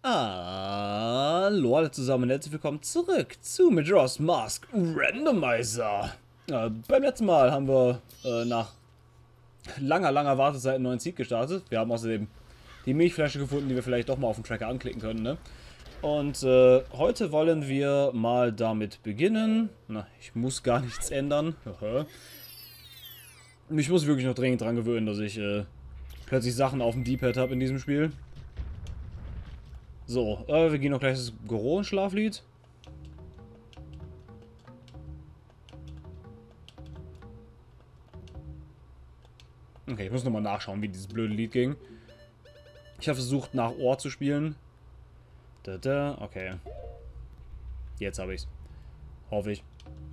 Hallo alle zusammen und herzlich willkommen zurück zu Majora's Mask Randomizer. Beim letzten Mal haben wir nach langer Wartezeit einen neuen Seed gestartet. Wir haben außerdem die Milchflasche gefunden, die wir vielleicht doch mal auf dem Tracker anklicken können, ne? Und heute wollen wir mal damit beginnen. Na, ich muss gar nichts ändern. Ich muss wirklich noch dringend dran gewöhnen, dass ich plötzlich Sachen auf dem D-Pad habe in diesem Spiel. So, wir gehen noch gleich das Goron-Schlaflied. Okay, ich muss nochmal nachschauen, wie dieses blöde Lied ging. Ich habe versucht, nach Ohr zu spielen. Okay. Jetzt habe ich's. Hoffe ich.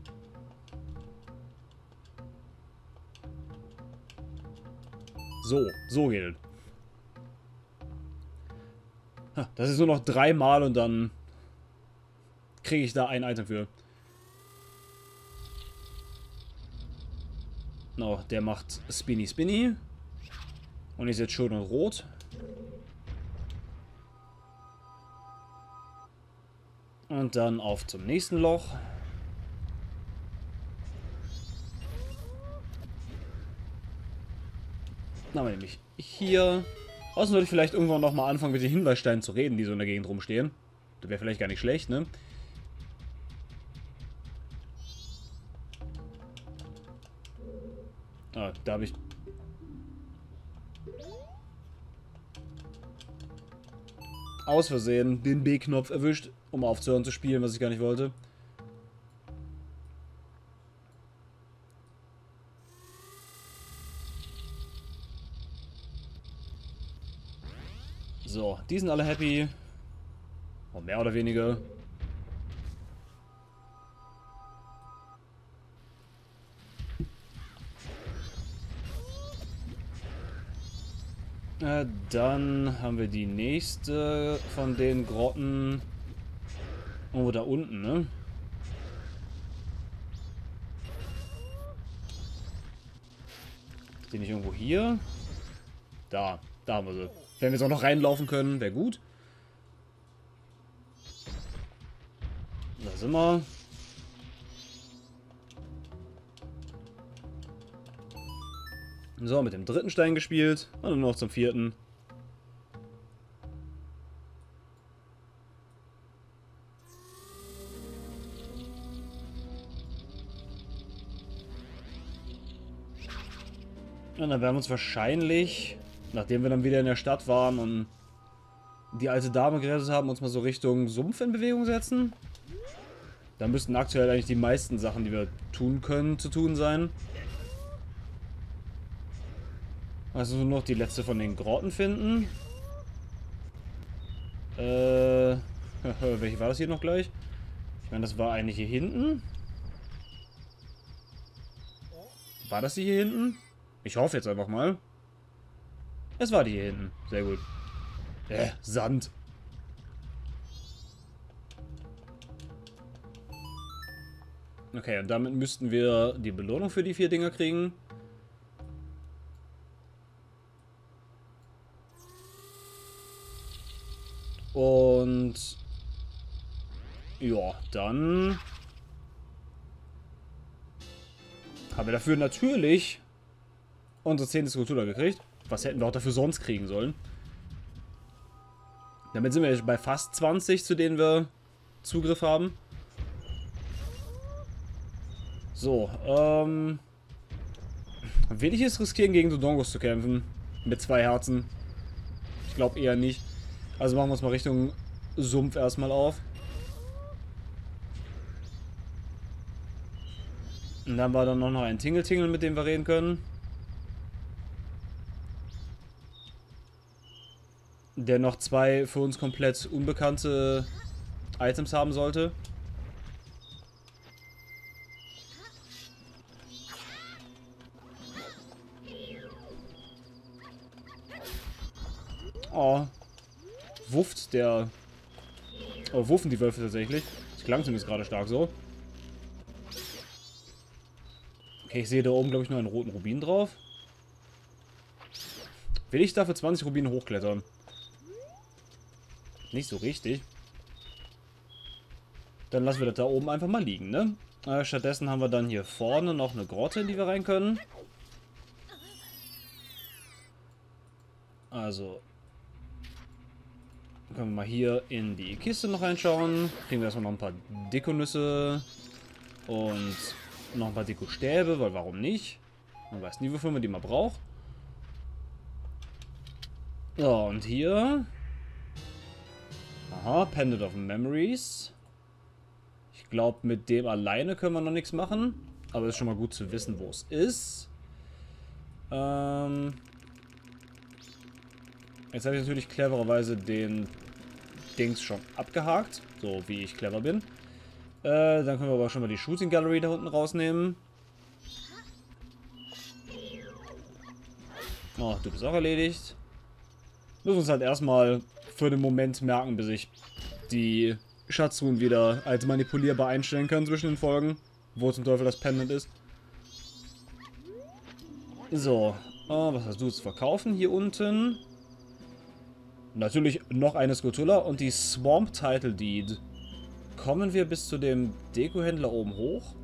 So geht es. Das ist nur noch 3 Mal und dann kriege ich da ein Item für. No, der macht Spinny Spinny. Und ist jetzt schon in Rot. Und dann auf zum nächsten Loch. Dann haben wir nämlich hier. Außerdem sollte ich vielleicht irgendwann nochmal anfangen, mit den Hinweissteinen zu reden, die so in der Gegend rumstehen. Das wäre vielleicht gar nicht schlecht, ne? Ah, da habe ich... aus Versehen den B-Knopf erwischt, um aufzuhören zu spielen, was ich gar nicht wollte. So, die sind alle happy. Und mehr oder weniger. Dann haben wir die nächste von den Grotten. Oh, da unten, ne? Ist die nicht irgendwo hier? Da haben wir sie. Wenn wir jetzt auch noch reinlaufen können, wäre gut. Da sind wir. So, mit dem dritten Stein gespielt. Und dann noch zum vierten. Und dann werden wir uns wahrscheinlich, nachdem wir dann wieder in der Stadt waren und die alte Dame gerettet haben, uns mal so Richtung Sumpf in Bewegung setzen. Da müssten aktuell eigentlich die meisten Sachen, die wir tun können, zu tun sein. Also nur noch die letzte von den Grotten finden. Welche war das hier noch gleich? Ich meine, das war eigentlich hier hinten. War das die hier hinten? Ich hoffe jetzt einfach mal. Es war die hier hinten. Sehr gut. Sand. Okay, und damit müssten wir die Belohnung für die 4 Dinger kriegen. Und ja, dann haben wir dafür natürlich unsere 10. Skulptur gekriegt. Was hätten wir auch dafür sonst kriegen sollen? Damit sind wir jetzt bei fast 20, zu denen wir Zugriff haben. So, will ich es riskieren, gegen Dodongos zu kämpfen? Mit 2 Herzen? Ich glaube eher nicht. Also machen wir uns mal Richtung Sumpf erstmal auf. Und dann war dann noch ein Tingle-Tingle, mit dem wir reden können. Der noch 2 für uns komplett unbekannte Items haben sollte. Oh. Wufft der... Oh, wuffen die Wölfe tatsächlich. Das klang zumindest gerade stark so. Okay, ich sehe da oben, glaube ich, nur einen roten Rubin drauf. Will ich dafür 20 Rubine hochklettern? Nicht so richtig. Dann lassen wir das da oben einfach mal liegen, ne? Stattdessen haben wir dann hier vorne noch eine Grotte, in die wir rein können. Also können wir mal hier in die Kiste noch reinschauen. Kriegen wir erstmal noch ein paar Dekonüsse und noch ein paar Dekostäbe, weil warum nicht? Man weiß nie, wofür man die mal braucht. So, und hier. Aha, Pendant of Memories. Ich glaube, mit dem alleine können wir noch nichts machen. Aber es ist schon mal gut zu wissen, wo es ist. Jetzt habe ich natürlich clevererweise den Dings schon abgehakt. So wie ich clever bin. Dann können wir aber schon mal die Shooting Gallery da unten rausnehmen. Oh, du bist auch erledigt. Müssen uns halt erstmal für den Moment merken, bis ich die Schatzruhen wieder als manipulierbar einstellen kann zwischen den Folgen. Wo zum Teufel das Pendant ist. So. Was hast du zu verkaufen hier unten? Natürlich noch eine Skutulla und die Swamp Title Deed. Kommen wir bis zu dem Deko-Händler oben hoch?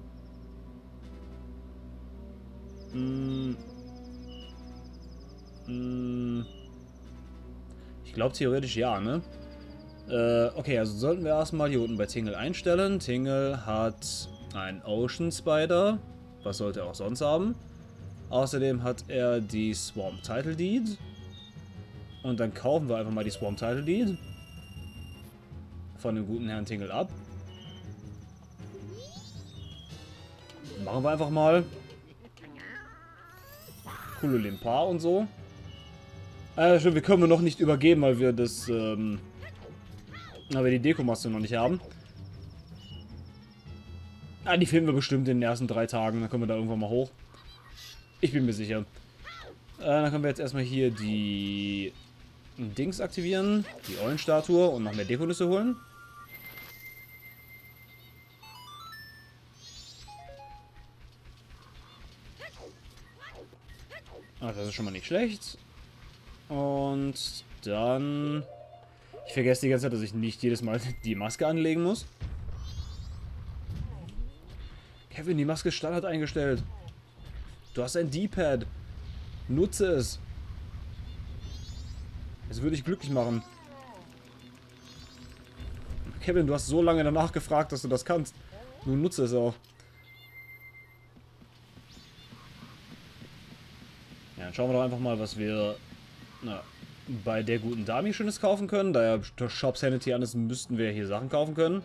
Ich glaube theoretisch ja, ne? Okay, also sollten wir erstmal hier unten bei Tingle einstellen. Tingle hat einen Ocean Spider. Was sollte er auch sonst haben? Außerdem hat er die Swamp Title Deed. Und dann kaufen wir einfach mal die Swamp Title Deed. Von dem guten Herrn Tingle ab. Machen wir einfach mal. Coole Limpar und so. Stimmt, wir können wir noch nicht übergeben, weil wir das, weil wir die Dekomaske noch nicht haben. Ah, die finden wir bestimmt in den ersten 3 Tagen. Dann können wir da irgendwann mal hoch. Ich bin mir sicher. Dann können wir jetzt erstmal hier die Dings aktivieren. Die Eulenstatue und noch mehr Dekonüsse holen. Ah, das ist schon mal nicht schlecht. Und dann... Ich vergesse die ganze Zeit, dass ich nicht jedes Mal die Maske anlegen muss. Kevin, die Maske ist Standard eingestellt. Du hast ein D-Pad. Nutze es. Es würde dich glücklich machen. Kevin, du hast so lange danach gefragt, dass du das kannst. Nun nutze es auch. Ja, dann schauen wir doch einfach mal, was wir bei der guten Dame Schönes kaufen können. Da ja Shop Sanity an ist, müssten wir hier Sachen kaufen können.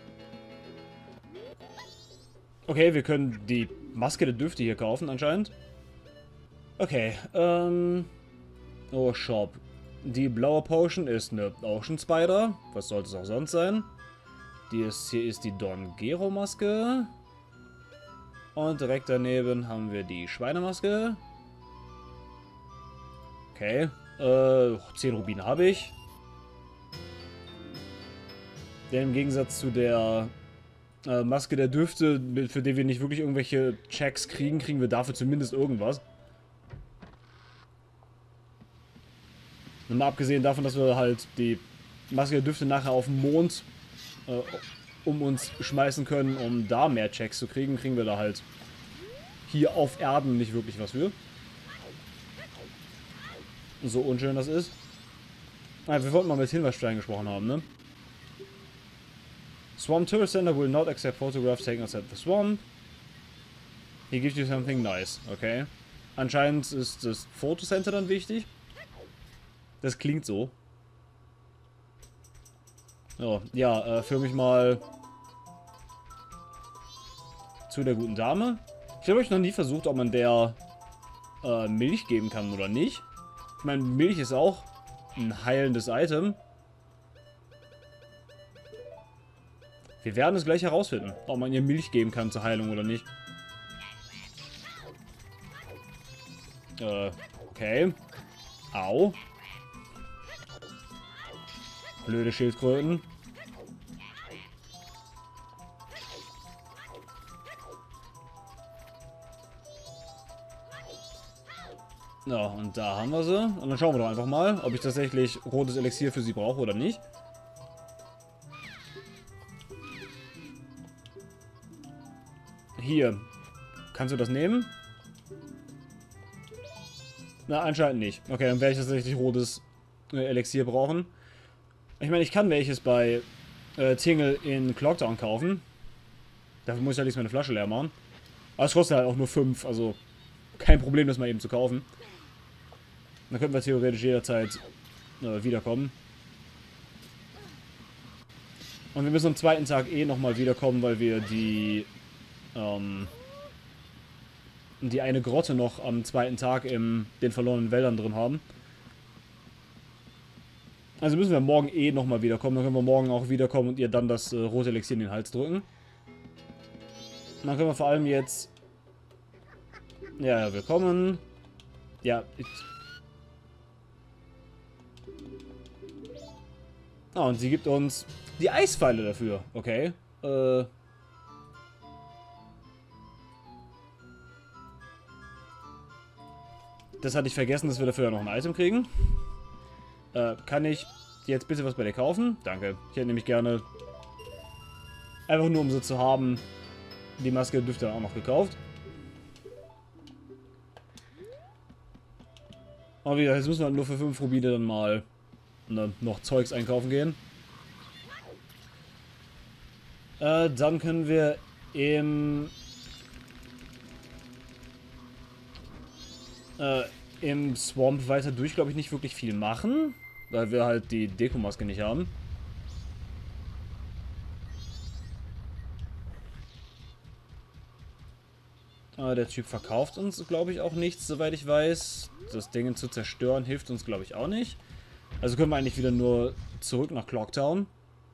Okay, wir können die Maske der Düfte hier kaufen anscheinend. Okay, oh, Shop. Die blaue Potion ist eine Ocean Spider. Was sollte es auch sonst sein? Hier ist die Don Gero Maske. Und direkt daneben haben wir die Schweinemaske. Okay. 10 Rubine habe ich. Denn im Gegensatz zu der Maske der Düfte, für die wir nicht wirklich irgendwelche Checks kriegen, kriegen wir dafür zumindest irgendwas. Und mal abgesehen davon, dass wir halt die Maske der Düfte nachher auf dem Mond um uns schmeißen können, um da mehr Checks zu kriegen, kriegen wir da halt hier auf Erden nicht wirklich was für. So unschön das ist. Ah, wir wollten mal mit Hinweisstein gesprochen haben, ne? Swamp Tourist Center will not accept photographs taken outside the swamp. He gives you something nice, okay. Anscheinend ist das Fotocenter dann wichtig. Das klingt so. So, ja, führe mich mal zu der guten Dame. Ich habe euch noch nie versucht, ob man der Milch geben kann oder nicht. Ich meine, Milch ist auch ein heilendes Item. Wir werden es gleich herausfinden, ob man ihr Milch geben kann zur Heilung oder nicht. Okay. Au. Blöde Schildkröten. Ja, und da haben wir sie. Und dann schauen wir doch einfach mal, ob ich tatsächlich rotes Elixier für sie brauche oder nicht. Hier. Kannst du das nehmen? Na, anscheinend nicht. Okay, dann werde ich tatsächlich rotes Elixier brauchen. Ich meine, ich kann welches bei Tingle in Clocktown kaufen. Dafür muss ich halt nicht meine Flasche leer machen. Aber es kostet halt auch nur 5, also kein Problem, das mal eben zu kaufen. Dann könnten wir theoretisch jederzeit wiederkommen. Und wir müssen am zweiten Tag eh nochmal wiederkommen, weil wir die eine Grotte noch am zweiten Tag in den verlorenen Wäldern drin haben. Also müssen wir morgen eh nochmal wiederkommen. Dann können wir morgen auch wiederkommen und ihr dann das rote Elixier in den Hals drücken. Und dann können wir vor allem jetzt... Ja, willkommen. Ja, Ah, und sie gibt uns die Eispfeile dafür. Okay. Das hatte ich vergessen, dass wir dafür ja noch ein Item kriegen. Kann ich jetzt bitte was bei dir kaufen? Danke. Ich hätte nämlich gerne... Einfach nur, um sie zu haben. Die Maske dürfte auch noch gekauft. Aber wie gesagt, jetzt müssen wir halt nur für 5 Rubine dann mal noch Zeugs einkaufen gehen. Dann können wir im Swamp weiter durch, glaube ich, nicht wirklich viel machen. Weil wir halt die Dekomaske nicht haben. Der Typ verkauft uns, glaube ich, auch nichts, soweit ich weiß. Das Ding zu zerstören hilft uns, glaube ich, auch nicht. Also können wir eigentlich wieder nur zurück nach Clocktown.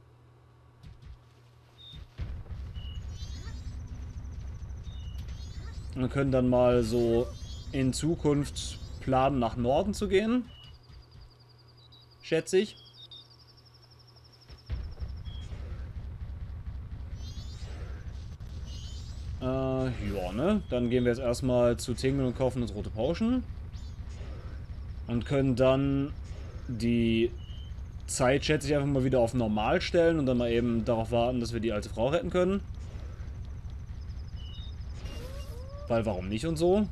Und können dann mal so in Zukunft planen, nach Norden zu gehen. Schätze ich. Ja, ne? Dann gehen wir jetzt erstmal zu Tingle und kaufen uns rote Potion. Und können dann die Zeit, schätze ich, einfach mal wieder auf normal stellen und dann mal eben darauf warten, dass wir die alte Frau retten können. Weil warum nicht und so.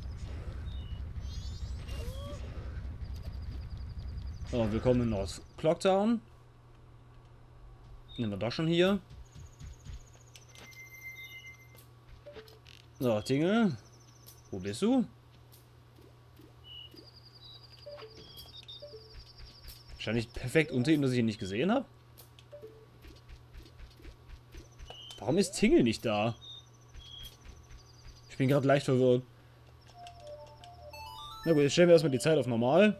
So, willkommen aus Clocktown. Nehmen wir doch schon hier. So, Tingle. Wo bist du? Wahrscheinlich perfekt unter ihm, dass ich ihn nicht gesehen habe. Warum ist Tingle nicht da? Ich bin gerade leicht verwirrt. Na gut, jetzt stellen wir erstmal die Zeit auf normal.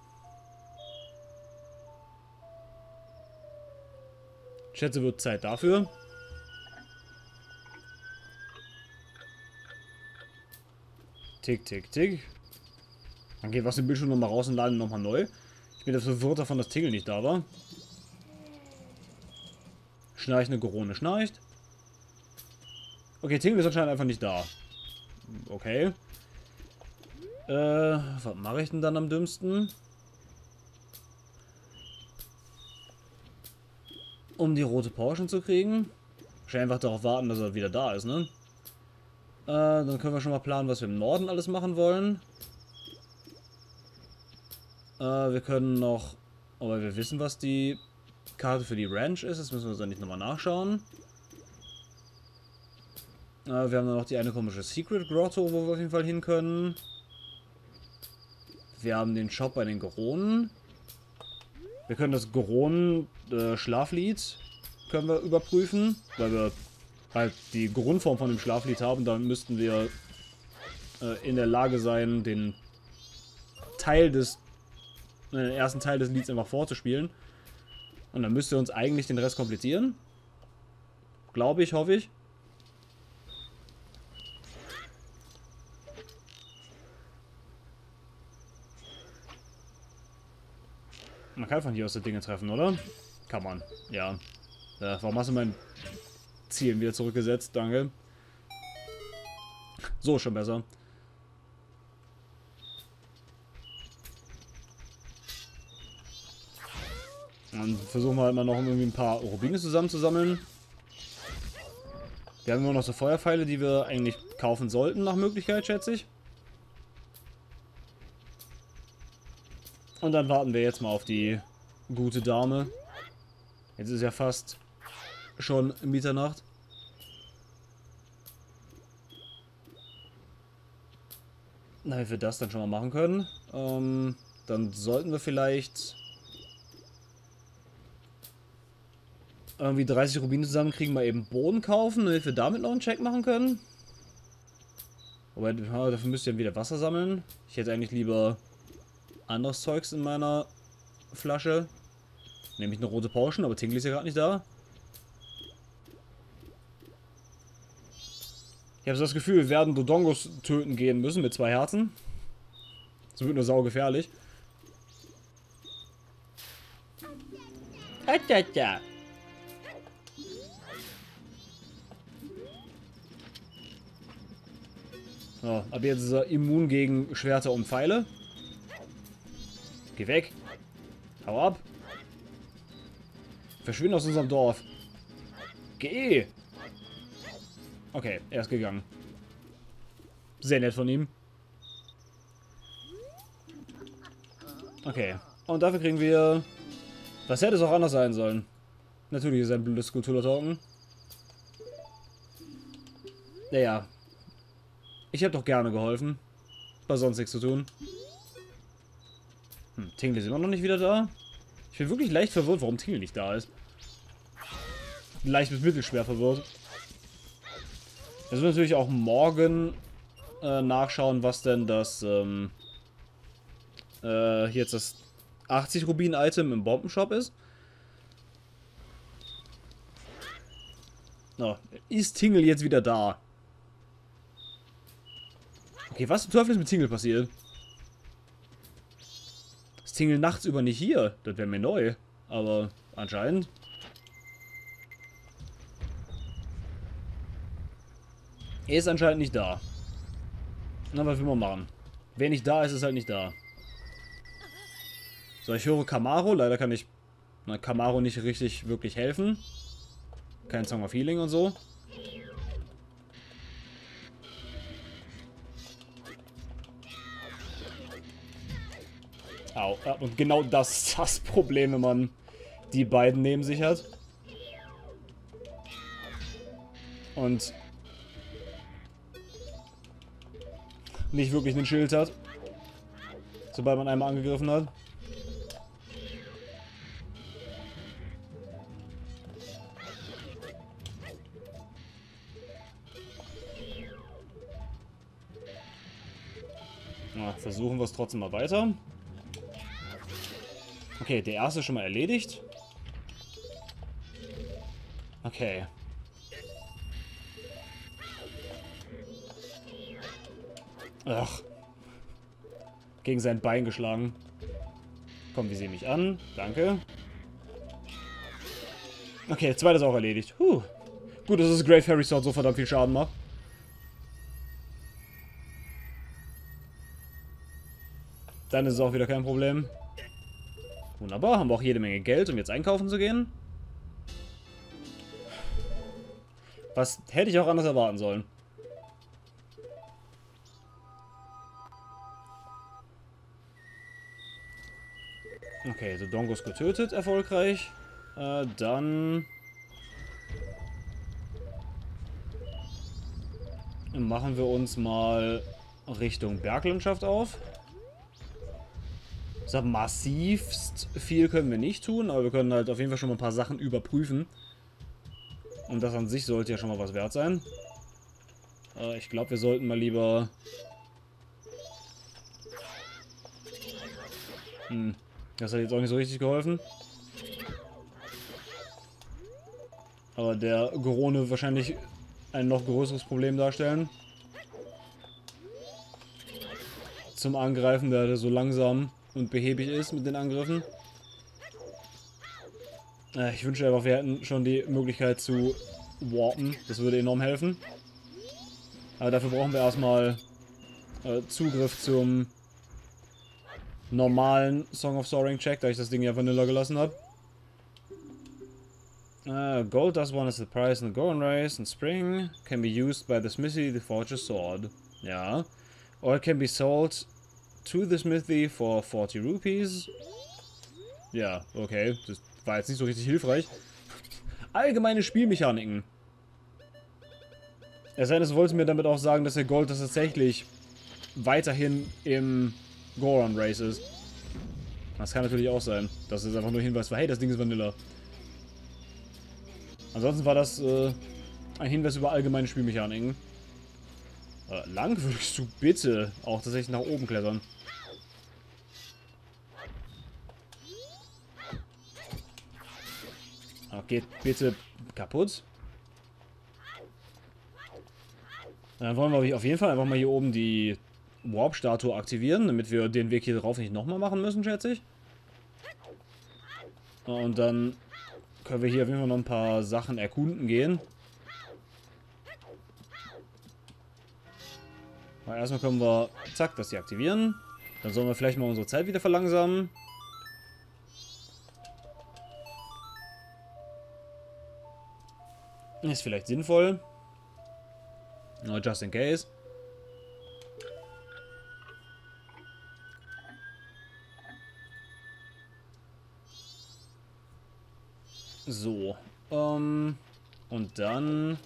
Ich schätze, wird Zeit dafür. Tick, tick, tick. Dann geht was im Bildschirm nochmal raus und laden nochmal neu. Ich bin jetzt verwirrt davon, dass Tingle nicht da war. Schnarchende Gorone schnarcht. Okay, Tingle ist anscheinend einfach nicht da. Okay. Was mache ich denn dann am dümmsten? Um die rote Potion zu kriegen. Wahrscheinlich einfach darauf warten, dass er wieder da ist, ne? Dann können wir schon mal planen, was wir im Norden alles machen wollen. Wir können noch... Aber wir wissen, was die Karte für die Ranch ist. Das müssen wir uns dann nicht nochmal nachschauen. Wir haben dann noch die eine komische Secret Grotto, wo wir auf jeden Fall hin können. Wir haben den Shop bei den Goronen. Wir können das Goronen-Schlaflied können wir überprüfen, weil wir halt die Grundform von dem Schlaflied haben. Dann müssten wir in der Lage sein, den ersten Teil des Lieds einfach vorzuspielen. Und dann müsste uns eigentlich den Rest komplettieren. Glaube ich, hoffe ich. Man kann von hier aus die Dinge treffen, oder? Kann man, ja. Warum hast du mein Ziel wieder zurückgesetzt? Danke. So, schon besser. Dann versuchen wir halt mal noch irgendwie ein paar Rubine zusammenzusammeln. Wir haben nur noch so Feuerpfeile, die wir eigentlich kaufen sollten, nach Möglichkeit, schätze ich. Und dann warten wir jetzt mal auf die gute Dame. Jetzt ist ja fast schon Mitternacht. Na, wenn wir das dann schon mal machen können, dann sollten wir vielleicht irgendwie 30 Rubine zusammenkriegen, mal eben Boden kaufen, damit wir damit noch einen Check machen können. Wobei, ja, dafür müsst ihr wieder Wasser sammeln. Ich hätte eigentlich lieber anderes Zeugs in meiner Flasche. Nämlich eine rote Potion, aber Tingle ist ja gerade nicht da. Ich habe so das Gefühl, wir werden Dodongos töten gehen müssen mit 2 Herzen. Das wird nur saugefährlich. So, ab jetzt ist er immun gegen Schwerter und Pfeile. Geh weg. Hau ab. Verschwinde aus unserem Dorf. Geh. Okay, er ist gegangen. Sehr nett von ihm. Okay. Und dafür kriegen wir... Was hätte es auch anders sein sollen? Natürlich ist ein blödes Skulptur-Token. Naja. Ich habe doch gerne geholfen. War sonst nichts zu tun. Tingle ist immer noch nicht wieder da. Ich bin wirklich leicht verwirrt, warum Tingle nicht da ist. Leicht bis mittelschwer verwirrt. Jetzt wir natürlich auch morgen nachschauen, was denn das hier jetzt das 80 Rubin-Item im Bombenshop ist. Oh, ist Tingle jetzt wieder da? Okay, was zum Teufel ist mit Tingle passiert? Ist Tingle nachts über nicht hier? Das wäre mir neu. Aber anscheinend. Er ist anscheinend nicht da. Na, was will man machen? Wer nicht da ist, ist halt nicht da. So, ich höre Camaro. Leider kann ich Camaro nicht richtig wirklich helfen. Kein Song of Healing und so. Au. Ja, und genau das ist das Problem, wenn man die beiden neben sich hat. Und nicht wirklich ein Schild hat. Sobald man einmal angegriffen hat. Na, versuchen wir es trotzdem mal weiter. Okay, der erste ist schon mal erledigt. Okay. Ach. Gegen sein Bein geschlagen. Komm, wir sehen mich an. Danke. Okay, zweiter ist auch erledigt. Gut, dass das Great Fairy Sword so verdammt viel Schaden macht. Dann ist es auch wieder kein Problem. Wunderbar, haben wir auch jede Menge Geld, um jetzt einkaufen zu gehen. Was hätte ich auch anders erwarten sollen. Okay, Dodongos getötet, erfolgreich. Dann machen wir uns mal Richtung Berglandschaft auf. Ich sag, massivst viel können wir nicht tun, aber wir können halt auf jeden Fall schon mal ein paar Sachen überprüfen. Und das an sich sollte ja schon mal was wert sein. Ich glaube, wir sollten mal lieber... Das hat jetzt auch nicht so richtig geholfen. Aber der Gorone wird wahrscheinlich ein noch größeres Problem darstellen. Zum Angreifen, da der so langsam und behäbig ist mit den Angriffen. Ich wünsche einfach, wir hätten schon die Möglichkeit zu warpen. Das würde enorm helfen. Aber dafür brauchen wir erstmal Zugriff zum normalen Song of Soaring Check, da ich das Ding ja Vanilla gelassen habe. Gold does one as the prize in the Goron race in spring. Can be used by the smithy to forge a sword. Ja. Or it can be sold to the smithy for 40 Rupees. Ja, okay. Das war jetzt nicht so richtig hilfreich. Allgemeine Spielmechaniken. Es sei denn, es wollte mir damit auch sagen, dass der Gold das tatsächlich weiterhin im Goron Race ist. Das kann natürlich auch sein, dass es einfach nur Hinweis war, hey, das Ding ist Vanilla. Ansonsten war das ein Hinweis über allgemeine Spielmechaniken. Lang würdest du bitte auch tatsächlich nach oben klettern. Geht bitte kaputt. Dann wollen wir auf jeden Fall einfach mal hier oben die Warp-Statue aktivieren, damit wir den Weg hier drauf nicht nochmal machen müssen, schätze ich. Und dann können wir hier auf jeden Fall noch ein paar Sachen erkunden gehen. Aber erstmal können wir, zack, das hier aktivieren. Dann sollen wir vielleicht mal unsere Zeit wieder verlangsamen. Ist vielleicht sinnvoll. Nur just in case. So. Und dann...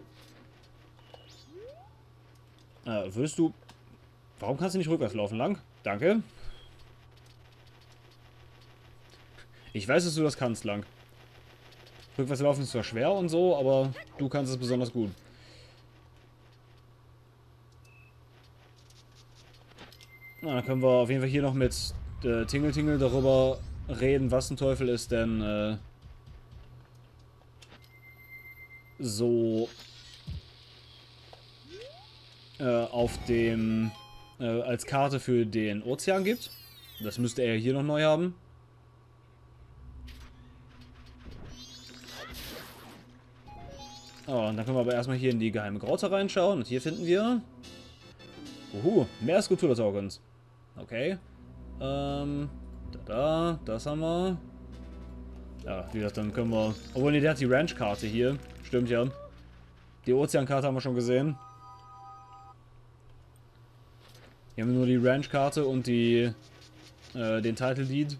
würdest du... Warum kannst du nicht rückwärts laufen lang? Danke. Ich weiß, dass du das kannst lang. Rückwärts laufen ist zwar schwer und so, aber du kannst es besonders gut. Na, dann können wir auf jeden Fall hier noch mit Tingle Tingle darüber reden, was zum Teufel ist denn so auf dem als Karte für den Ozean gibt. Das müsste er hier noch neu haben. Oh, und dann können wir aber erstmal hier in die geheime Grotte reinschauen. Und hier finden wir... mehr Skulptur-Tokens. Okay. Das haben wir. Ja, wie gesagt, dann können wir... Obwohl, ne, der hat die Ranch-Karte hier. Stimmt ja. Die Ozeankarte haben wir schon gesehen. Hier haben wir nur die Ranch-Karte und die... den Title-Deed.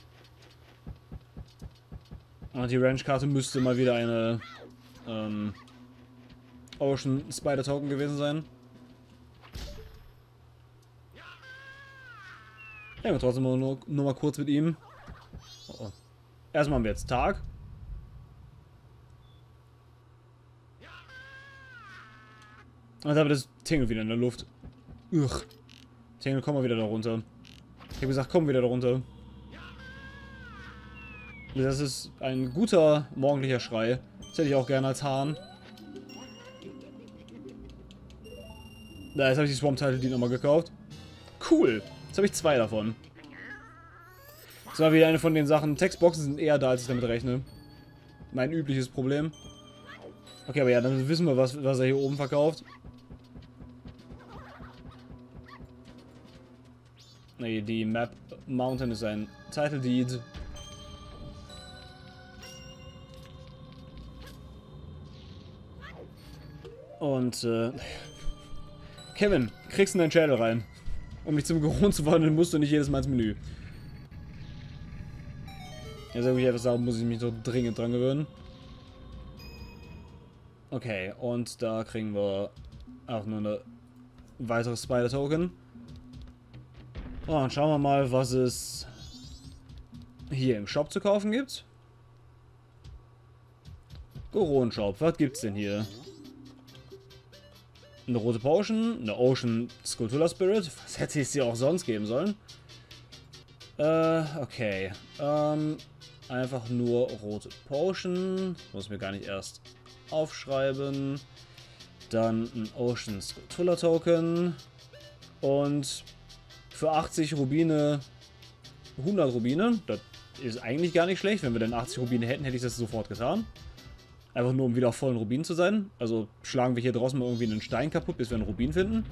Und die Ranch-Karte müsste mal wieder eine... Ocean Spider Token gewesen sein. Ja, aber trotzdem nur mal kurz mit ihm. Oh. Erstmal haben wir jetzt Tag. Und dann ist Tingle wieder in der Luft. Uch. Tingle, komm mal wieder da runter. Ich habe gesagt, komm wieder da runter. Das ist ein guter morgendlicher Schrei. Das hätte ich auch gerne als Hahn. Da, jetzt habe ich die Swamp Title die nochmal gekauft. Cool. Jetzt habe ich 2 davon. Das war wieder eine von den Sachen. Textboxen sind eher da, als ich damit rechne. Mein übliches Problem. Okay, aber ja, dann wissen wir, was er hier oben verkauft. Nee, die Map Mountain ist ein Title Deed. Und, Kevin, kriegst du in deinen Channel rein. Um mich zum Goron zu wandeln, musst du nicht jedes Mal ins Menü. Ja, so wie ich etwas sagen, muss ich mich doch dringend dran gewöhnen. Okay, und da kriegen wir auch nur eine weitere Spider-Token. Oh, und schauen wir mal, was es hier im Shop zu kaufen gibt. Goron Shop, was gibt's denn hier? Eine rote Potion, eine Ocean Skulltula Spirit. Was hätte ich sie auch sonst geben sollen? Okay. Einfach nur rote Potion. Muss mir gar nicht erst aufschreiben. Dann ein Ocean Skulltula Token. Und für 80 Rubine 100 Rubine. Das ist eigentlich gar nicht schlecht. Wenn wir dann 80 Rubine hätten, hätte ich das sofort getan. Einfach nur, um wieder auf vollen Rubin zu sein. Also schlagen wir hier draußen mal irgendwie einen Stein kaputt, bis wir einen Rubin finden.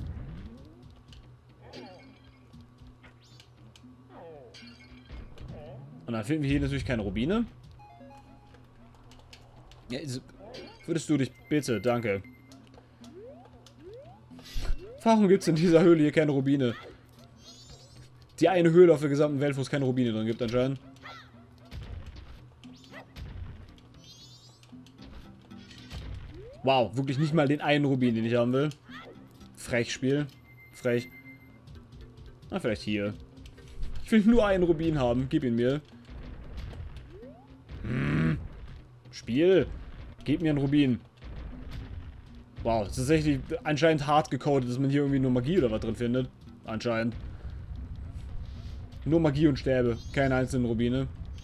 Und dann finden wir hier natürlich keine Rubine. Ja, würdest du dich bitte, danke. Warum gibt es in dieser Höhle hier keine Rubine? Die eine Höhle auf der gesamten Welt, wo es keine Rubine drin gibt anscheinend. Wow, wirklich nicht mal den einen Rubin, den ich haben will. Frech Spiel. Frech. Na, vielleicht hier. Ich will nur einen Rubin haben. Gib ihn mir. Spiel. Gib mir einen Rubin. Wow, das ist tatsächlich anscheinend hart gecodet, dass man hier irgendwie nur Magie oder was drin findet. Anscheinend. Nur Magie und Stäbe. Keine einzelnen Rubine.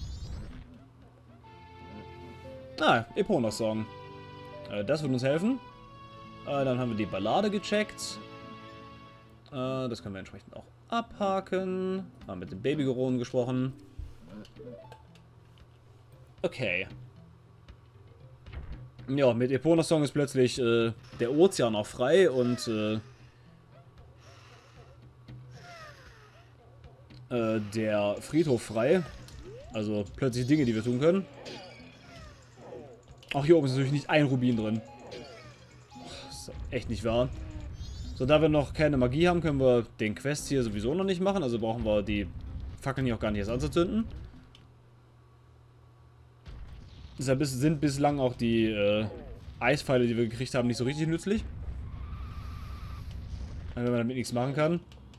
Ah, Epona-Song. Das wird uns helfen. Dann haben wir die Ballade gecheckt. Das können wir entsprechend auch abhaken. Haben mit dem Baby-Goron gesprochen. Okay. Ja, mit Epona-Song ist plötzlich der Ozean auch frei und der Friedhof frei. Also plötzlich Dinge, die wir tun können. Auch hier oben ist natürlich nicht ein Rubin drin. Das ist echt nicht wahr. So, da wir noch keine Magie haben, können wir den Quest hier sowieso noch nicht machen. Also brauchen wir die Fackeln hier auch gar nicht erst anzuzünden. Deshalb sind bislang auch die Eispfeile, die wir gekriegt haben, nicht so richtig nützlich. Wenn man damit nichts machen kann.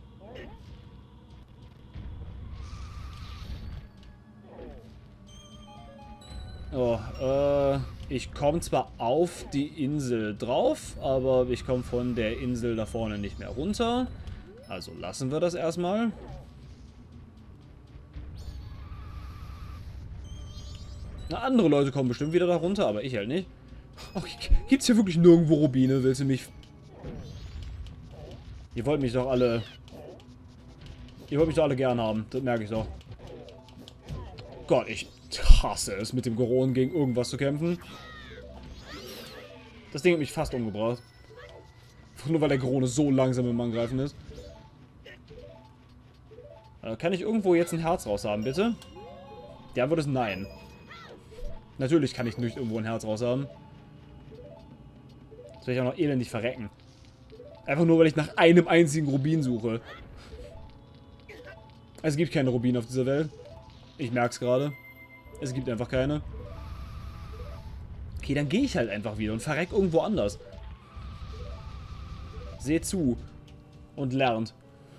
Oh, ich komme zwar auf die Insel drauf, aber ich komme von der Insel da vorne nicht mehr runter. Also lassen wir das erstmal. Na, andere Leute kommen bestimmt wieder da runter, aber ich halt nicht. Ach, gibt's hier wirklich nirgendwo Rubine? Willst du mich... Ihr wollt mich doch alle... Ihr wollt mich doch alle gern haben, das merke ich doch. Gott, ich hasse es, mit dem Goron gegen irgendwas zu kämpfen. Das Ding hat mich fast umgebracht. Nur weil der Gorone so langsam im Angreifen ist. Kann ich irgendwo jetzt ein Herz raus haben, bitte? Die Antwort ist nein. Natürlich kann ich nicht irgendwo ein Herz raus haben. Das werde ich auch noch elendig verrecken. Einfach nur, weil ich nach einem einzigen Rubin suche. Es gibt keine Rubine auf dieser Welt. Ich merke es gerade. Es gibt einfach keine. Okay, dann gehe ich halt einfach wieder und verreck irgendwo anders. Seht zu. Und lernt.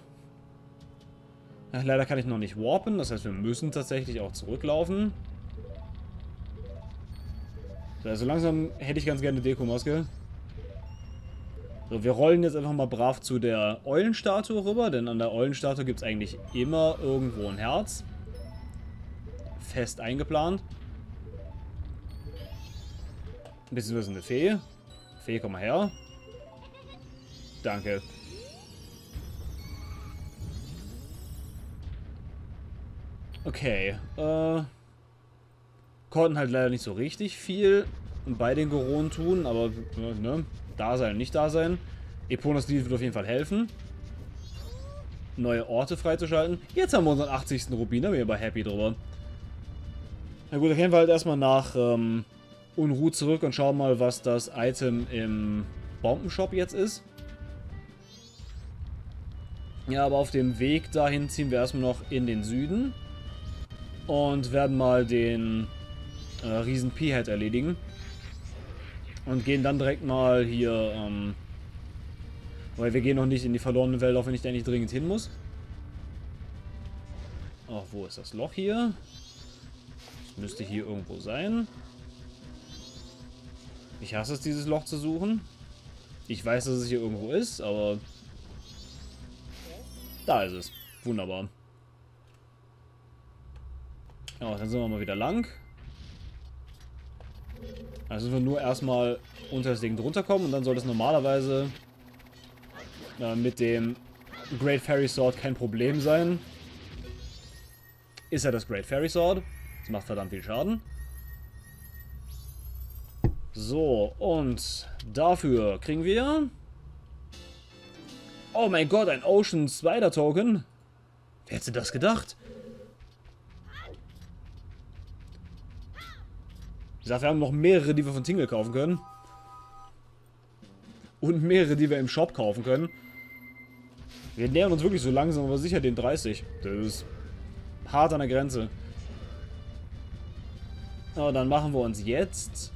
Ach, leider kann ich noch nicht warpen. Das heißt, wir müssen tatsächlich auch zurücklaufen. So, also langsam hätte ich ganz gerne eine Dekomaske. So, wir rollen jetzt einfach mal brav zu der Eulenstatue rüber. Denn an der Eulenstatue gibt es eigentlich immer irgendwo ein Herz. Fest eingeplant. Beziehungsweise eine Fee. Fee, komm mal her. Danke. Okay. Konnten halt leider nicht so richtig viel bei den Goronen tun, aber ne, da sein, nicht da sein. Eponas Lied wird auf jeden Fall helfen. Neue Orte freizuschalten. Jetzt haben wir unseren 80. Rubin, da bin ich aber happy drüber. Na gut, dann gehen wir halt erstmal nach Unruh zurück und schauen mal, was das Item im Bombenshop jetzt ist. Ja, aber auf dem Weg dahin ziehen wir erstmal noch in den Süden. Und werden mal den riesen P-Head erledigen. Und gehen dann direkt mal hier, weil wir gehen noch nicht in die verlorene Welt, auch wenn ich da nicht dringend hin muss. Ach, wo ist das Loch hier? Das müsste hier irgendwo sein. Ich hasse es, dieses Loch zu suchen. Ich weiß, dass es hier irgendwo ist, aber... Da ist es. Wunderbar. Ja, dann sind wir mal wieder lang. Also wir nur erstmal unter das Ding drunter kommen und dann soll es normalerweise mit dem Great Fairy Sword kein Problem sein. Ist ja das Great Fairy Sword. Das macht verdammt viel Schaden. So, und dafür kriegen wir... Oh mein Gott, ein Ocean Spider Token. Wer hätte das gedacht? gesagt, wir haben noch mehrere, die wir von Tingle kaufen können. Und mehrere, die wir im Shop kaufen können. Wir nähern uns wirklich so langsam, aber sicher den 30. Das ist hart an der Grenze. Aber dann machen wir uns jetzt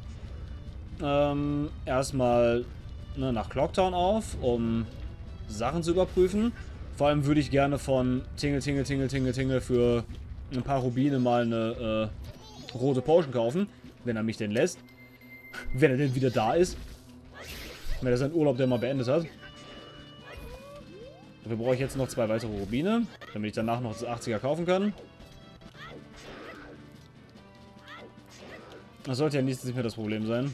erstmal nach Clocktown auf, um Sachen zu überprüfen. Vor allem würde ich gerne von Tingle für ein paar Rubine mal eine rote Potion kaufen. Wenn er mich denn lässt. Wenn er denn wieder da ist. Wenn er seinen Urlaub denn mal beendet hat. Dafür brauche ich jetzt noch 2 weitere Rubine, damit ich danach noch das 80er kaufen kann. Das sollte ja nicht mehr das Problem sein.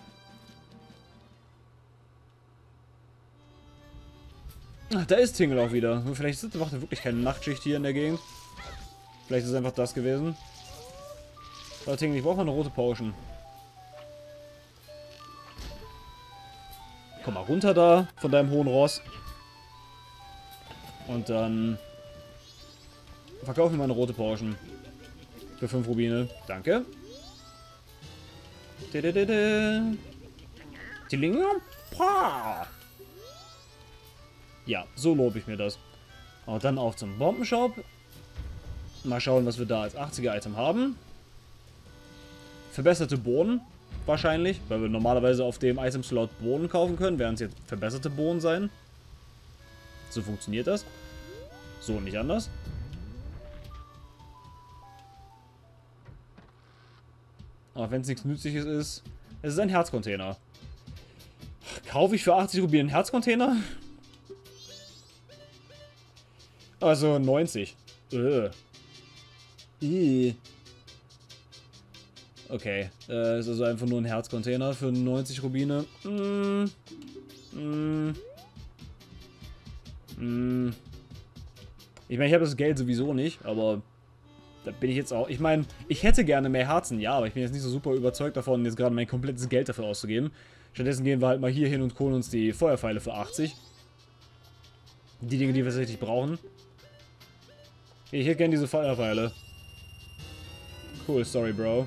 Ach, da ist Tingle auch wieder. Vielleicht macht er wirklich keine Nachtschicht hier in der Gegend. Vielleicht ist es einfach das gewesen. Aber Tingle, ich brauche mal eine rote Potion. Komm mal runter da von deinem hohen Ross. Und dann verkaufen wir mal eine rote Potion. Für 5 Rubine. Danke. Ja, so lobe ich mir das. Und dann auf zum Bombenshop. Mal schauen, was wir da als 80er-Item haben. Verbesserte Bohnen. Wahrscheinlich. Weil wir normalerweise auf dem Item-Slot Bohnen kaufen können. Werden es jetzt verbesserte Bohnen sein. So funktioniert das. So, nicht anders. Aber wenn es nichts Nützliches ist, es ist ein Herzcontainer. Kaufe ich für 80 Rubine einen Herzcontainer? Also 90. Okay, ist also einfach nur ein Herzcontainer für 90 Rubine. Ich meine, ich habe das Geld sowieso nicht, aber da bin ich jetzt auch... Ich meine, ich hätte gerne mehr Herzen, ja, aber ich bin jetzt nicht so super überzeugt davon, jetzt gerade mein komplettes Geld dafür auszugeben. Stattdessen gehen wir halt mal hier hin und holen uns die Feuerpfeile für 80. Die Dinge, die wir tatsächlich brauchen. Ich hätte gerne diese Feuerpfeile. Cool, sorry, Bro.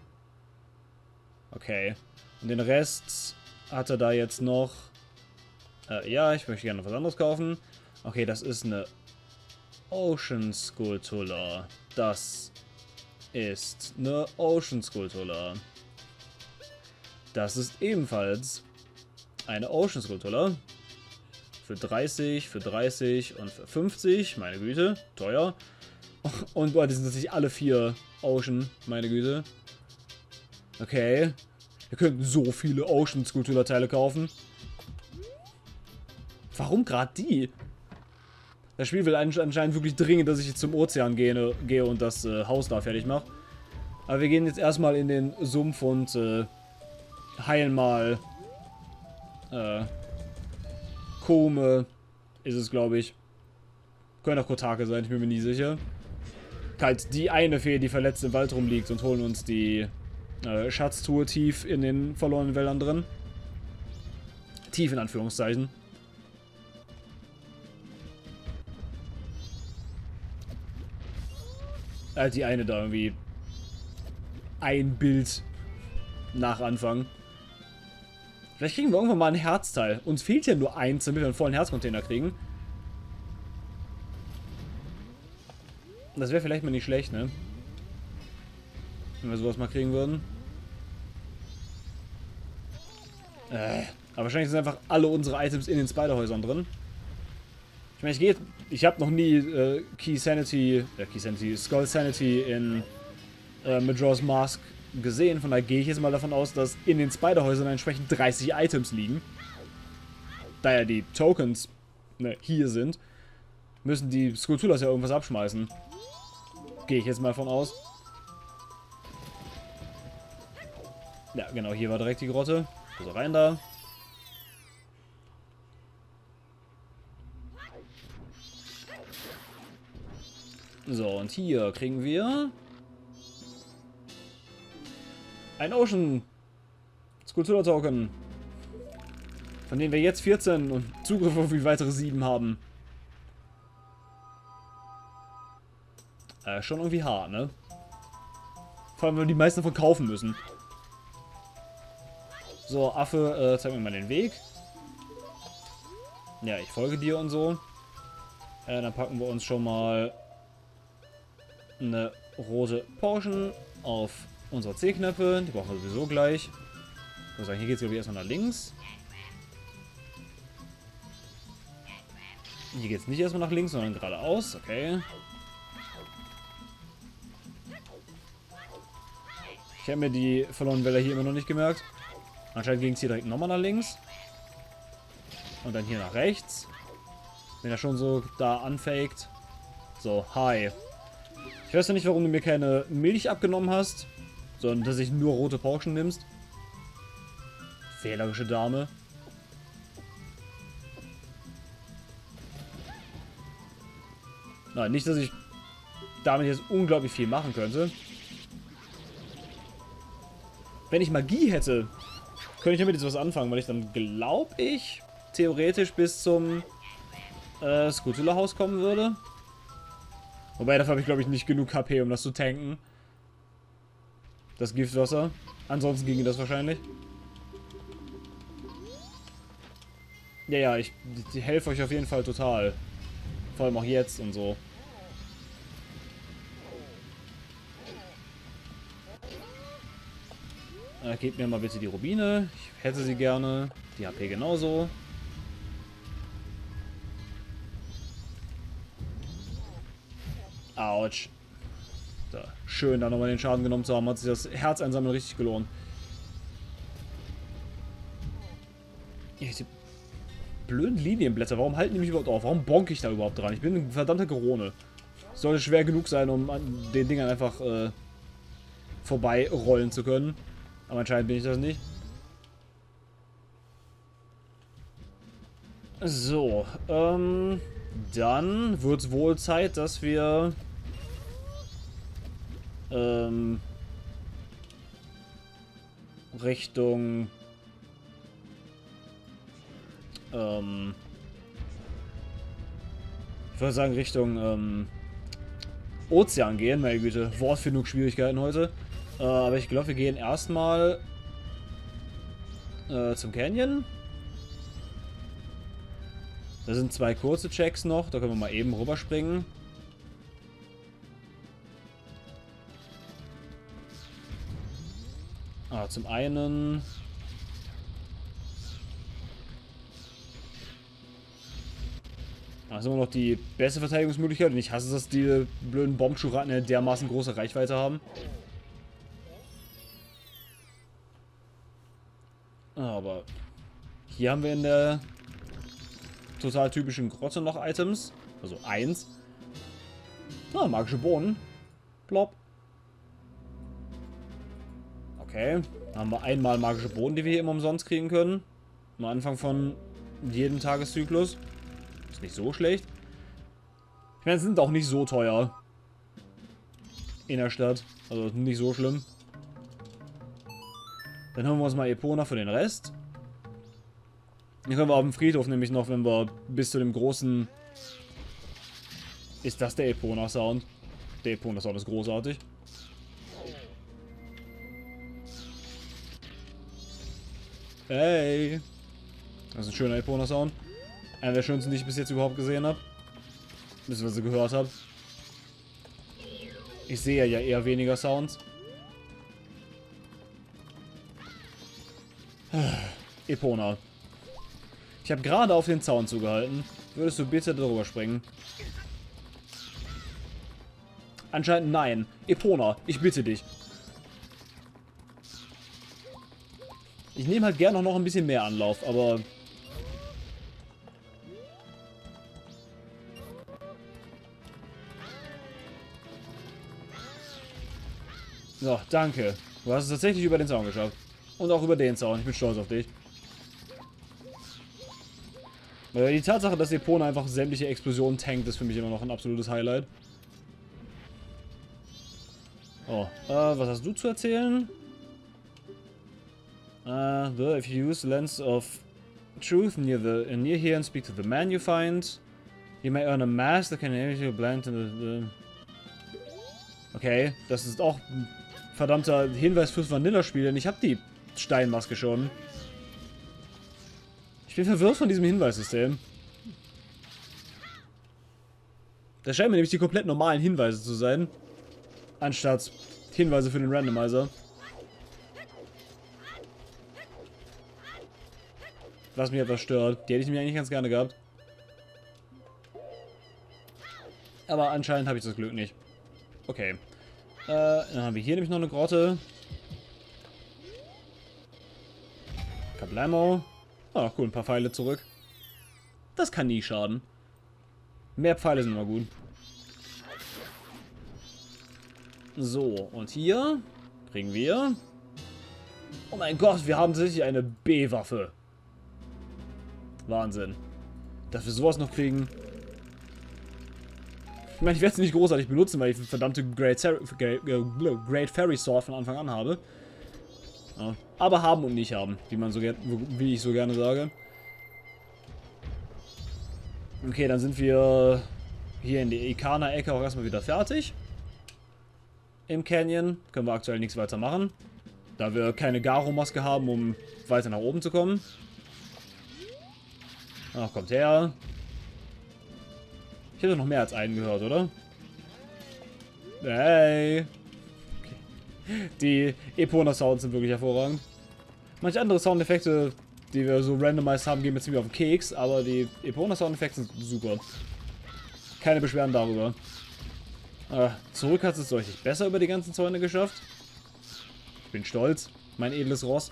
Okay. Und den Rest hat er da jetzt noch... ja, ich möchte gerne was anderes kaufen. Okay, das ist eine Ocean Skulptur. Das ist eine Ocean Skulptur. Das ist ebenfalls eine Ocean Skulptur. Für 30, für 30 und für 50. Meine Güte, teuer. Und boah, die sind tatsächlich alle 4 Ocean. Meine Güte. Okay. Wir könnten so viele Ocean Skulptur-Teile kaufen. Warum gerade die? Das Spiel will anscheinend wirklich dringend, dass ich jetzt zum Ozean gehe und das Haus da fertig mache. Aber wir gehen jetzt erstmal in den Sumpf und heilen mal Kome ist es, glaube ich. Können auch Kotake sein, ich bin mir nie sicher. Halt die eine Fee, die verletzt im Wald rumliegt und holen uns die Schatztruhe tief in den verlorenen Wäldern drin. Tief in Anführungszeichen. Die eine da irgendwie ein Bild nach Anfang. Vielleicht kriegen wir irgendwann mal ein Herzteil. Uns fehlt ja nur eins, damit wir einen vollen Herzcontainer kriegen. Das wäre vielleicht mal nicht schlecht, ne? Wenn wir sowas mal kriegen würden. Aber wahrscheinlich sind einfach alle unsere Items in den Spiderhäusern drin. Ich meine, ich habe noch nie Skull Sanity in Majora's Mask gesehen. Von daher gehe ich jetzt mal davon aus, dass in den Spiderhäusern entsprechend 30 Items liegen. Da ja die Tokens hier sind, müssen die Skulpturas ja irgendwas abschmeißen. Gehe ich jetzt mal von aus. Ja, genau, hier war direkt die Grotte. Also rein da. So, und hier kriegen wir ein Ocean Skulptur Token, von denen wir jetzt 14 und Zugriff auf wie weitere 7 haben. Schon irgendwie hart, ne? Vor allem, weil wir die meisten davon kaufen müssen. So, Affe, zeig mir mal den Weg. Ja, ich folge dir und so. Dann packen wir uns schon mal eine rote Potion auf unsere C-Knöpfe. Die brauchen wir sowieso gleich. Ich muss sagen, hier geht es glaube ich erstmal nach links. Hier geht es nicht erstmal nach links, sondern geradeaus. Okay. Ich habe mir die verlorenen Wälder hier immer noch nicht gemerkt. Anscheinend ging es hier direkt nochmal nach links. Und dann hier nach rechts. Wenn er schon so da anfaked. So, hi. Ich weiß ja nicht, warum du mir keine Milch abgenommen hast, sondern dass ich nur rote Potion nimmst. Wählerische Dame. Nein, nicht, dass ich damit jetzt unglaublich viel machen könnte. Wenn ich Magie hätte, könnte ich damit jetzt was anfangen, weil ich dann, glaube ich, theoretisch bis zum Skutulla-Haus kommen würde. Wobei, dafür habe ich, glaube ich, nicht genug HP, um das zu tanken. Das Giftwasser. Ansonsten ginge das wahrscheinlich. Ja, ich helfe euch auf jeden Fall total. Vor allem auch jetzt und so. Gebt mir mal bitte die Rubine. Ich hätte sie gerne. Die HP genauso. Autsch. So, schön, da nochmal den Schaden genommen zu haben. Hat sich das Herzeinsammeln richtig gelohnt. Diese blöden Linienblätter. Warum halten die mich überhaupt auf? Warum bonk ich da überhaupt dran? Ich bin ein verdammter Gerone. Sollte schwer genug sein, um an den Dingern einfach vorbei rollen zu können. Aber anscheinend bin ich das nicht. So, dann wird es wohl Zeit, dass wir Richtung ich würde sagen Richtung Ozean gehen. Meine Güte, Wortfindungsschwierigkeiten heute. Aber ich glaube, wir gehen erstmal zum Canyon. Da sind 2 kurze Checks noch. Da können wir mal eben rüberspringen. Zum einen... Das ist immer noch die beste Verteidigungsmöglichkeit. Und ich hasse es, dass die blöden Bombschuhratten eine dermaßen große Reichweite haben. Aber hier haben wir in der total typischen Grotte noch Items. Also 1. Magische Bohnen. Plop. Okay. Dann haben wir einmal magische Bohnen, die wir hier immer umsonst kriegen können. Am Anfang von jedem Tageszyklus. Ist nicht so schlecht. Ich meine, sie sind auch nicht so teuer. In der Stadt. Also nicht so schlimm. Dann holen wir uns mal Epona für den Rest. Dann können wir auf dem Friedhof nämlich noch, wenn wir bis zu dem großen... Ist das der Epona-Sound? Der Epona-Sound ist großartig. Hey! Das ist ein schöner Epona-Sound. Einer der schönsten, die ich bis jetzt überhaupt gesehen habe. Beziehungsweise gehört habe. Ich sehe ja eher weniger Sounds. Epona. Ich habe gerade auf den Zaun zugehalten. Würdest du bitte darüber springen? Anscheinend nein. Epona, ich bitte dich. Ich nehme halt gerne noch ein bisschen mehr Anlauf, aber... So, danke. Du hast es tatsächlich über den Zaun geschafft. Und auch über den Zaun. Ich bin stolz auf dich. Weil die Tatsache, dass Epona einfach sämtliche Explosionen tankt, ist für mich immer noch ein absolutes Highlight. Oh, was hast du zu erzählen? If you use the lens of truth near here and speak to the man you find, you may earn a mask that can enable you blend in the... Okay, das ist auch verdammter Hinweis fürs Vanilla-Spiel, denn ich habe die Steinmaske schon. Ich bin verwirrt von diesem Hinweissystem. Das scheinen mir nämlich die komplett normalen Hinweise zu sein. Anstatt Hinweise für den Randomizer. Was mich etwas stört. Die hätte ich mir eigentlich ganz gerne gehabt. Aber anscheinend habe ich das Glück nicht. Okay. Dann haben wir hier nämlich noch eine Grotte. Kablamo. Ah, cool, ein paar Pfeile zurück. Das kann nie schaden. Mehr Pfeile sind immer gut. So, und hier kriegen wir... Oh mein Gott, wir haben tatsächlich eine B-Waffe. Wahnsinn. Dass wir sowas noch kriegen. Ich meine, ich werde es nicht großartig benutzen, weil ich verdammte Great Fairy Sword von Anfang an habe. Ja. Aber haben und nicht haben, wie ich so gerne sage. Okay, dann sind wir hier in der Ikana-Ecke auch erstmal wieder fertig. Im Canyon können wir aktuell nichts weiter machen, da wir keine Garo-Maske haben, um weiter nach oben zu kommen. Ach, kommt her. Ich hätte noch mehr als einen gehört, oder? Hey! Okay. Die Epona-Sounds sind wirklich hervorragend. Manche andere Soundeffekte, die wir so randomized haben, gehen mir ziemlich auf den Keks, aber die Epona-Soundeffekte sind super. Keine Beschwerden darüber. Zurück hat es deutlich besser über die ganzen Zäune geschafft. Ich bin stolz, mein edles Ross.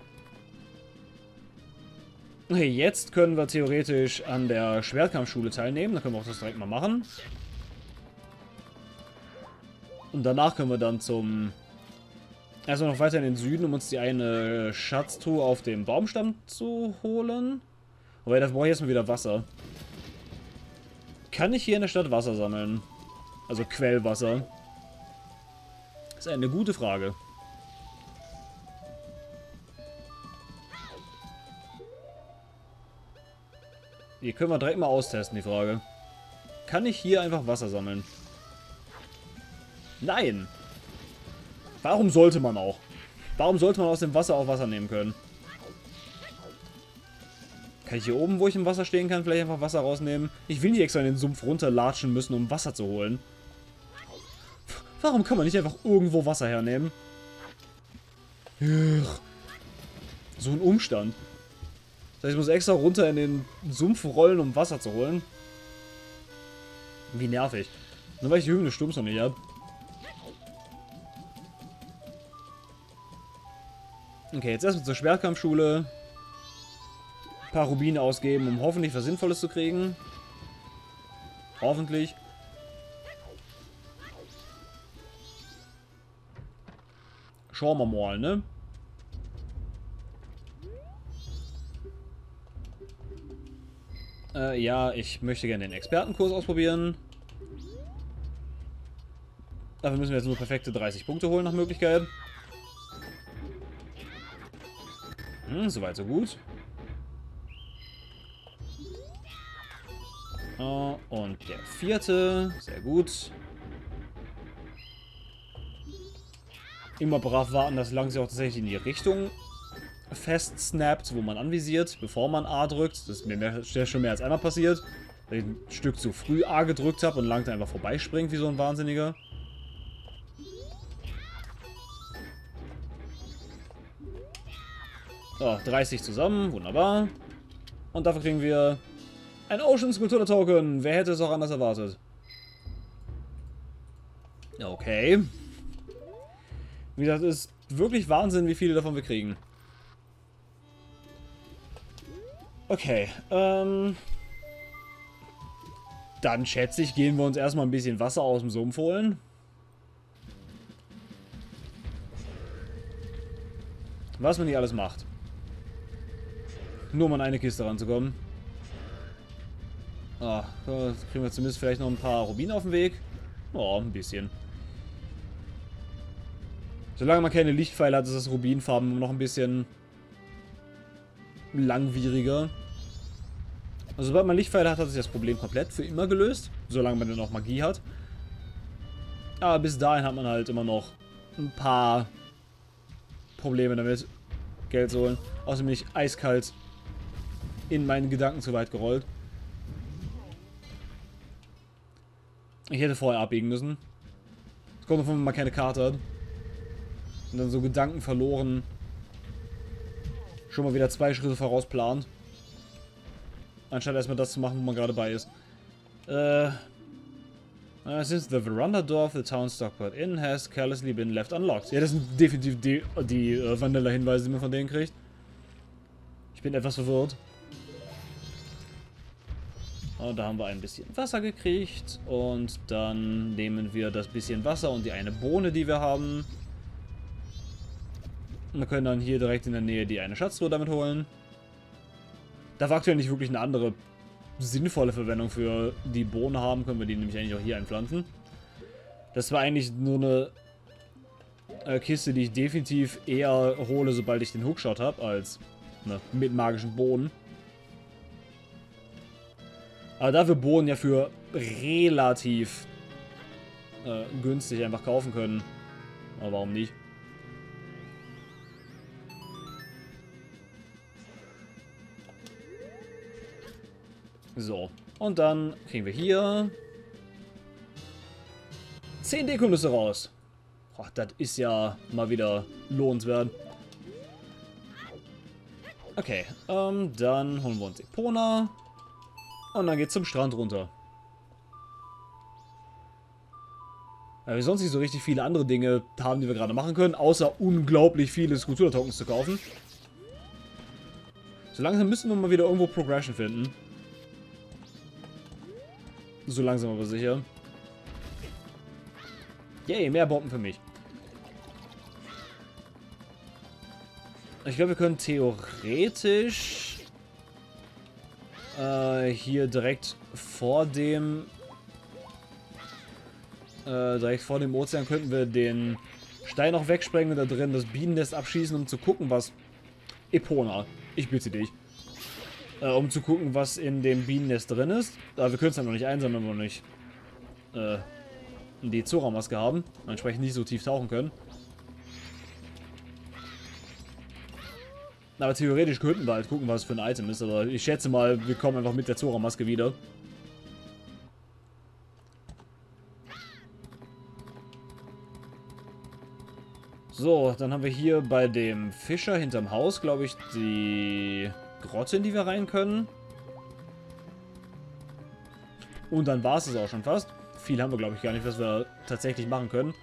Okay, jetzt können wir theoretisch an der Schwertkampfschule teilnehmen. Da können wir auch das direkt mal machen. Und danach können wir dann erstmal noch weiter in den Süden, um uns die eine Schatztruhe auf dem Baumstamm zu holen. Wobei, da brauche ich erstmal wieder Wasser. Kann ich hier in der Stadt Wasser sammeln? Also Quellwasser. Das ist eine gute Frage. Hier können wir direkt mal austesten, die Frage. Kann ich hier einfach Wasser sammeln? Nein! Warum sollte man auch? Warum sollte man aus dem Wasser auch Wasser nehmen können? Kann ich hier oben, wo ich im Wasser stehen kann, vielleicht einfach Wasser rausnehmen? Ich will nicht extra in den Sumpf runterlatschen müssen, um Wasser zu holen. Warum kann man nicht einfach irgendwo Wasser hernehmen? So ein Umstand. Das heißt, ich muss extra runter in den Sumpf rollen, um Wasser zu holen. Wie nervig. Nur weil ich die Hügel des Sturms noch nicht habe. Okay, jetzt erstmal zur Schwertkampfschule. Ein paar Rubine ausgeben, um hoffentlich was Sinnvolles zu kriegen. Hoffentlich. Schauen wir mal, ne? Ja, ich möchte gerne den Expertenkurs ausprobieren. Dafür müssen wir jetzt nur perfekte 30 Punkte holen nach Möglichkeit. Soweit, so gut. Und der vierte. Sehr gut. Immer brav warten, dass lang sie auch tatsächlich in die Richtung fest snappt, wo man anvisiert, bevor man A drückt. Das ist mir schon mehr als einmal passiert. Dass ich ein Stück zu früh A gedrückt habe und lang einfach vorbeispringt wie so ein Wahnsinniger. So, 30 zusammen, wunderbar. Und dafür kriegen wir ein Ocean-Skulptur-Token. Wer hätte es auch anders erwartet? Okay. Wie gesagt, es ist wirklich Wahnsinn, wie viele davon wir kriegen. Okay, dann schätze ich, gehen wir uns erstmal ein bisschen Wasser aus dem Sumpf holen. Was man hier alles macht. Nur um an eine Kiste ranzukommen. Ah, da kriegen wir zumindest vielleicht noch ein paar Rubine auf dem Weg. Oh, ein bisschen. Solange man keine Lichtpfeile hat, ist das Rubinfarben noch ein bisschen langwieriger. Also sobald man Lichtpfeile hat, hat sich das Problem komplett für immer gelöst. Solange man dann noch Magie hat. Aber bis dahin hat man halt immer noch ein paar Probleme damit, Geld zu holen. Außerdem bin ich eiskalt in meinen Gedanken zu weit gerollt. Ich hätte vorher abbiegen müssen. Es kommt davon, wenn man keine Karte hat. Und dann so Gedanken verloren. Schon mal wieder 2 Schritte voraus plant. Anstatt erstmal das zu machen, wo man gerade bei ist. Since the veranda door of the town Stockport Inn has carelessly been left unlocked. Ja, das sind definitiv die Vanilla-Hinweise, die man von denen kriegt. Ich bin etwas verwirrt. Und da haben wir ein bisschen Wasser gekriegt. Und dann nehmen wir das bisschen Wasser und die eine Bohne, die wir haben. Und wir können dann hier direkt in der Nähe die eine Schatztruhe damit holen. Da wir aktuell nicht wirklich eine andere sinnvolle Verwendung für die Bohne haben, können wir die nämlich eigentlich auch hier einpflanzen. Das war eigentlich nur eine Kiste, die ich definitiv eher hole, sobald ich den Hookshot habe, als mit magischen Bohnen. Aber da wir Bohnen ja für relativ günstig einfach kaufen können, aber warum nicht? So, und dann kriegen wir hier 10 Dekonüsse raus. Boah, das ist ja mal wieder lohnenswert. Okay, dann holen wir uns Epona. Und dann geht's zum Strand runter. Weil wir sonst nicht so richtig viele andere Dinge haben, die wir gerade machen können, außer unglaublich viele Skulptur-Tokens zu kaufen. So langsam müssen wir mal wieder irgendwo Progression finden. So langsam aber sicher. Yay, mehr Bomben für mich. Ich glaube, wir können theoretisch hier direkt vor dem Ozean könnten wir den Stein auch wegsprengen und da drin das Bienennest abschießen, um zu gucken, was... Epona, ich bitte dich. Um zu gucken, was in dem Bienennest drin ist. Aber wir können es dann noch nicht einsammeln, wenn wir noch nicht die Zora-Maske haben. Und entsprechend nicht so tief tauchen können. Aber theoretisch könnten wir halt gucken, was für ein Item ist. Aber ich schätze mal, wir kommen einfach mit der Zora-Maske wieder. So, dann haben wir hier bei dem Fischer hinterm Haus, glaube ich, die Grotte, in die wir rein können. Und dann war es auch schon fast. Viel haben wir, glaube ich, gar nicht, was wir tatsächlich machen können.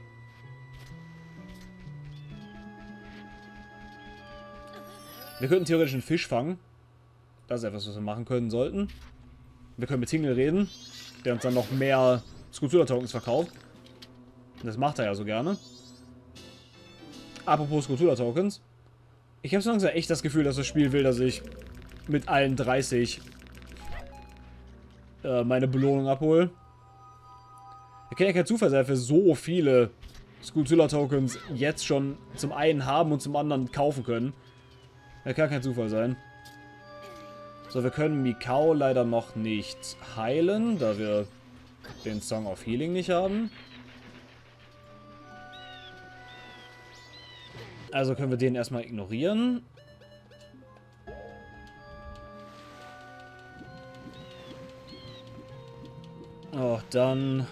Wir könnten theoretisch einen Fisch fangen. Das ist etwas, was wir machen können sollten. Wir können mit Tingle reden, der uns dann noch mehr Skulptur-Tokens verkauft. Das macht er ja so gerne. Apropos Skulptur-Tokens. Ich habe so langsam echt das Gefühl, dass das Spiel will, dass ich mit allen 30 meine Belohnung abhole. Es kann ja kein Zufall sein, dass wir so viele Skulptur-Tokens jetzt schon zum einen haben und zum anderen kaufen können. Das kann kein Zufall sein. So, wir können Mikau leider noch nicht heilen, da wir den Song of Healing nicht haben. Also können wir den erstmal ignorieren. Oh, dann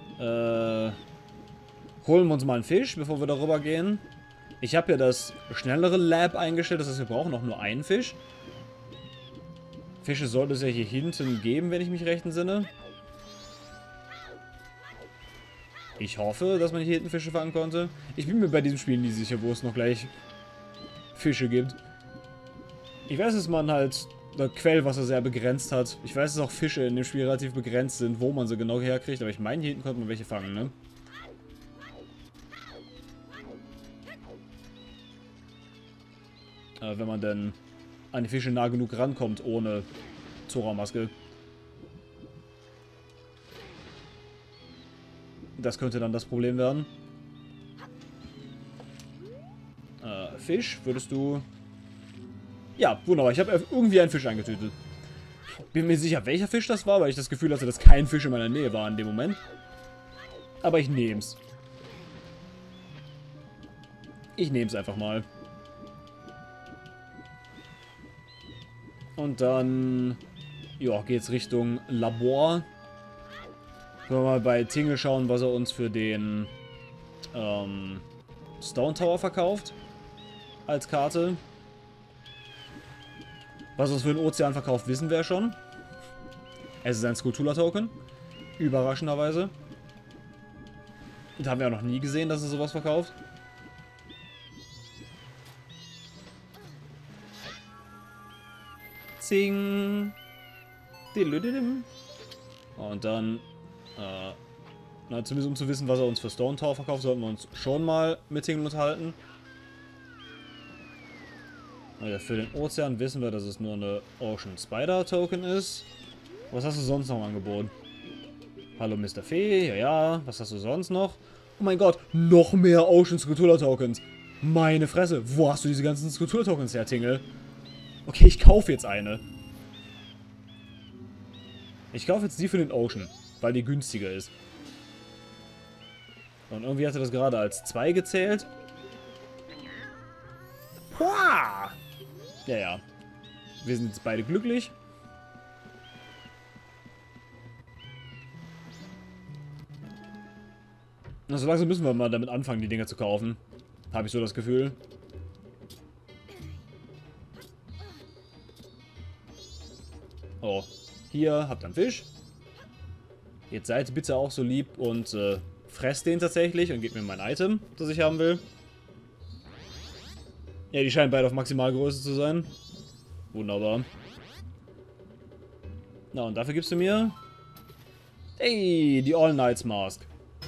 holen wir uns mal einen Fisch, bevor wir darüber gehen. Ich habe ja das schnellere Lab eingestellt, das heißt, wir brauchen auch nur einen Fisch. Fische sollte es ja hier hinten geben, wenn ich mich recht entsinne. Ich hoffe, dass man hier hinten Fische fangen konnte. Ich bin mir bei diesem Spiel nie sicher, wo es noch gleich Fische gibt. Ich weiß, dass man halt das Quellwasser sehr begrenzt hat. Ich weiß, dass auch Fische in dem Spiel relativ begrenzt sind, wo man sie genau herkriegt. Aber ich meine, hier hinten konnte man welche fangen, ne? Wenn man denn an die Fische nah genug rankommt, ohne Zora-Maske. Das könnte dann das Problem werden. Fisch, würdest du... Ja, wunderbar. Ich habe irgendwie einen Fisch eingetütet. Bin mir sicher, welcher Fisch das war, weil ich das Gefühl hatte, dass kein Fisch in meiner Nähe war in dem Moment. Aber ich nehme es. Ich nehme es einfach mal. Und dann, ja, geht's Richtung Labor. Können wir mal bei Tingle schauen, was er uns für den Stone Tower verkauft. Als Karte. Was er uns für den Ozean verkauft, wissen wir schon. Es ist ein Skulltula-Token. Überraschenderweise. Und haben wir auch noch nie gesehen, dass er sowas verkauft. Zing. Und dann, na, zumindest um zu wissen, was er uns für Stone Tower verkauft, sollten wir uns schon mal mit Tingle unterhalten. Also für den Ozean wissen wir, dass es nur eine Ocean Spider Token ist. Was hast du sonst noch im Angebot? Hallo Mr. Fee, ja, ja. Was hast du sonst noch? Oh mein Gott, noch mehr Ocean Skulltula Tokens. Meine Fresse, wo hast du diese ganzen Skulltula Tokens her, Tingle? Okay, ich kaufe jetzt eine. Ich kaufe jetzt die für den Ocean, weil die günstiger ist. Und irgendwie hatte das gerade als 2 gezählt. Pua! Ja, ja. Wir sind jetzt beide glücklich. Na, so langsam müssen wir mal damit anfangen, die Dinger zu kaufen. Habe ich so das Gefühl. Oh, hier habt ihr einen Fisch. Jetzt seid bitte auch so lieb und fresst den tatsächlich und gebt mir mein Item, das ich haben will. Ja, die scheinen beide auf Maximalgröße zu sein. Wunderbar. Na, und dafür gibst du mir... Ey, die All Knights Mask.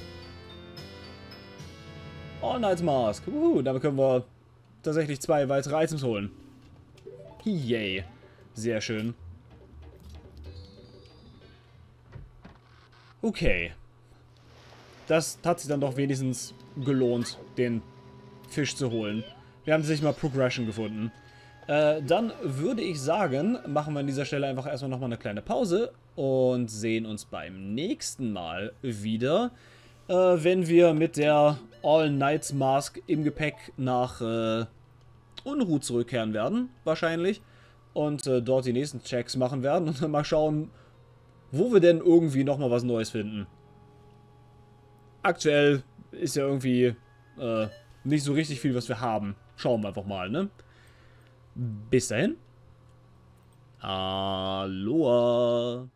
All Knights Mask. Damit können wir tatsächlich 2 weitere Items holen. Yay. Sehr schön. Okay. Das hat sich dann doch wenigstens gelohnt, den Fisch zu holen. Wir haben tatsächlich mal Progression gefunden. Dann würde ich sagen, machen wir an dieser Stelle einfach erstmal nochmal eine kleine Pause und sehen uns beim nächsten Mal wieder, wenn wir mit der All Knights Mask im Gepäck nach Unruh zurückkehren werden, wahrscheinlich. Und dort die nächsten Checks machen werden und dann mal schauen, wo wir denn irgendwie nochmal was Neues finden. Aktuell ist ja irgendwie nicht so richtig viel, was wir haben. Schauen wir einfach mal, ne? Bis dahin. Aloha.